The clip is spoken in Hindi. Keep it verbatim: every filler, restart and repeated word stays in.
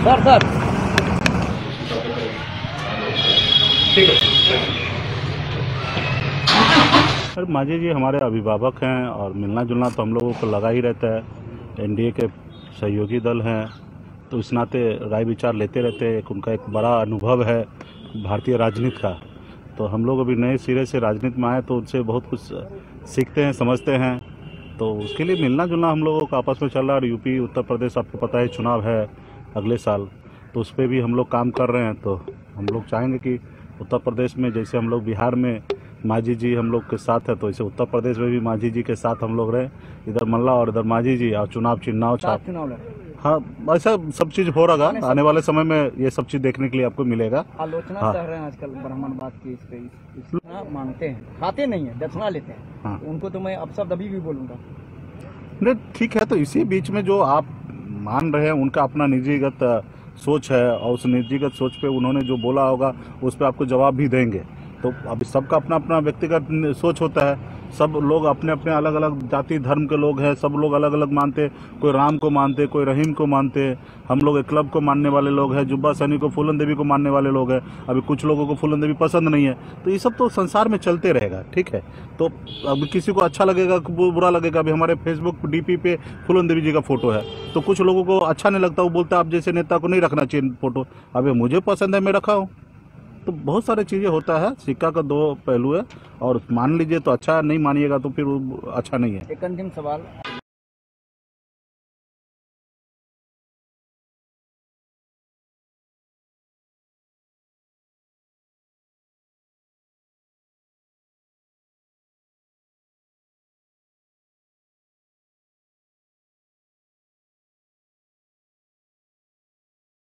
सर सर ठीक है। सर मांझी जी हमारे अभिभावक हैं और मिलना जुलना तो हम लोगों को लगा ही रहता है। एनडीए के सहयोगी दल हैं तो इस नाते राय विचार लेते रहते हैं। एक उनका एक बड़ा अनुभव है भारतीय राजनीति का, तो हम लोग अभी नए सिरे से राजनीति में आए तो उनसे बहुत कुछ सीखते हैं, समझते हैं। तो उसके लिए मिलना जुलना हम लोगों का आपस में चल रहा है। और यूपी उत्तर प्रदेश आपको पता है चुनाव है अगले साल, तो उस पर भी हम लोग काम कर रहे हैं। तो हम लोग चाहेंगे कि उत्तर प्रदेश में जैसे हम लोग बिहार में मांझी जी हम लोग के साथ है, तो इसे उत्तर प्रदेश में भी मांझी जी के साथ हम लोग रहे। इधर मल्ला और इधर मांझी जी, और चुनाव चिन्ह छाप। हाँ, ऐसा सब चीज हो रहा है। आने वाले समय में ये सब चीज देखने के लिए आपको मिलेगा। आलोचना हाँ। कर रहे हैं आजकल ब्राह्मणवाद की, इस पे इतना मानते हैं, खाते नहीं है, दक्षिणा लेते हैं। हाँ। तो उनको तो मैं अपशब्द अभी भी बोलूंगा। नहीं ठीक है, तो इसी बीच में जो आप मान रहे हैं उनका अपना निजीगत सोच है, और उस निजीगत सोच पे उन्होंने जो बोला होगा उस पर आपको जवाब भी देंगे। तो अभी सबका अपना अपना व्यक्तिगत सोच होता है। सब लोग अपने अपने अलग अलग जाति धर्म के लोग हैं, सब लोग अलग अलग मानते। कोई राम को मानते, कोई रहीम को मानते। हम लोग एक क्लब को मानने वाले लोग हैं, जुब्बा सैनी को, फूलन देवी को मानने वाले लोग हैं। अभी कुछ लोगों को फूलन देवी पसंद नहीं है। तो ये सब तो संसार में चलते रहेगा, ठीक है। तो अब किसी को अच्छा लगेगा, बुरा लगेगा। अभी हमारे फेसबुक डीपी पे फूलन देवी जी का फोटो है, तो कुछ लोगों को अच्छा नहीं लगता, वो बोलता आप जैसे नेता को नहीं रखना चाहिए फोटो। अभी मुझे पसंद है, मैं रखा हूँ। तो बहुत सारी चीज़ें होता है, सिक्का का दो पहलू है। और मान लीजिए तो अच्छा, नहीं मानिएगा तो फिर अच्छा नहीं है। एक अंतिम सवाल,